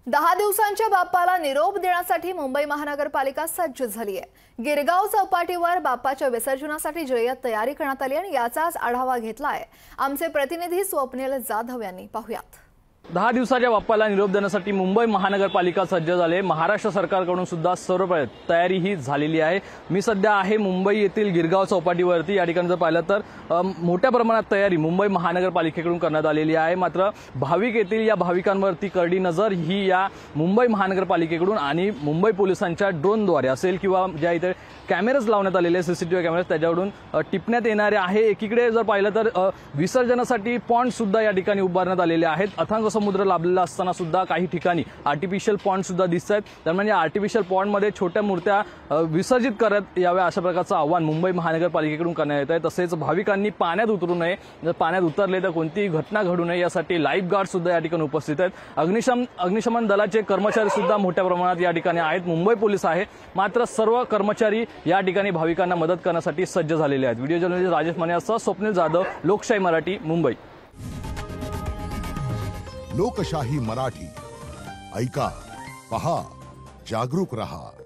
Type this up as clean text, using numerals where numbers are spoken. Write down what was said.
10 दिवसांच्या बाप्पाला निरोप देण्यासाठी मुंबई महानगरपालिका सज्ज झाली आहे। गिरगाव चौपाटीवर बाप्पाच्या विसर्जनासाठी जय्यत तयारी करण्यात आली आणि याचाच आढावा घेतलाय आमचे प्रतिनिधी स्वप्नील जाधव यांनी। पाहूयात। 10 दिवसाच्या बाप्पाला निरोप देण्यासाठी मुंबई महानगरपालिका सज्ज झाले। महाराष्ट्र सरकारकडून सुद्धा सर्व तयारी ही झालेली आहे। मी सध्या आहे मुंबई येथील गिरगाव चौपाटीवरती। या ठिकाणी जर पाहिलं तर मोठ्या प्रमाणात तयारी मुंबई महानगरपालिकेकडून करण्यात आलेली आहे। मात्र भाविक येथील या भाविकांवरती करडी नजर ही या मुंबई महानगरपालिकेकडून आणि मुंबई पोलिसांच्या ड्रोनद्वारे असेल किंवा ज्या इथे कॅमेराज लावण्यात आलेले सीसीटीव्ही कॅमेराज त्याच्यावरून टिपण्यात येणारे आहे। एकीकडे जर पाहिलं तर विसर्जनासाठी पॉइंट सुद्धा या ठिकाणी उभारण्यात आलेले आहेत। अथांग समुद्र लाभलेला असताना सुद्धा काही ठिकाणी आर्टिफिशियल पॉइंट सुद्धा दिसत आहेत। दरम्यान या आर्टिफिशियल पॉइंट मध्ये छोट्या मूर्त्या विसर्जित करत याव्या अशा प्रकारचं आव्हान मुंबई महानगरपालिकेकडून करण्यात येत आहे। तसेच भाविकांनी पाण्यात उतरू नये, जर पाण्यात उतरले तर कोणतीही घटना घडू नये यासाठी लाईफ गार्ड सुद्धा या ठिकाणी उपस्थित आहेत। अग्निशमन दलाचे कर्मचारी सुद्धा मोठ्या प्रमाणात या ठिकाणी आहेत। मुंबई पोलीस आहे, मात्र सर्व कर्मचारी या ठिकाणी भाविकांना मदत करण्यासाठी सज्ज झालेले आहेत। व्हिडिओ जर्नलिस्ट राजेश मानेसह स्वप्नील जाधव, लोकशाही मराठी, मुंबई। लोकशाही मराठी ऐका, पहा, जागरूक रहा।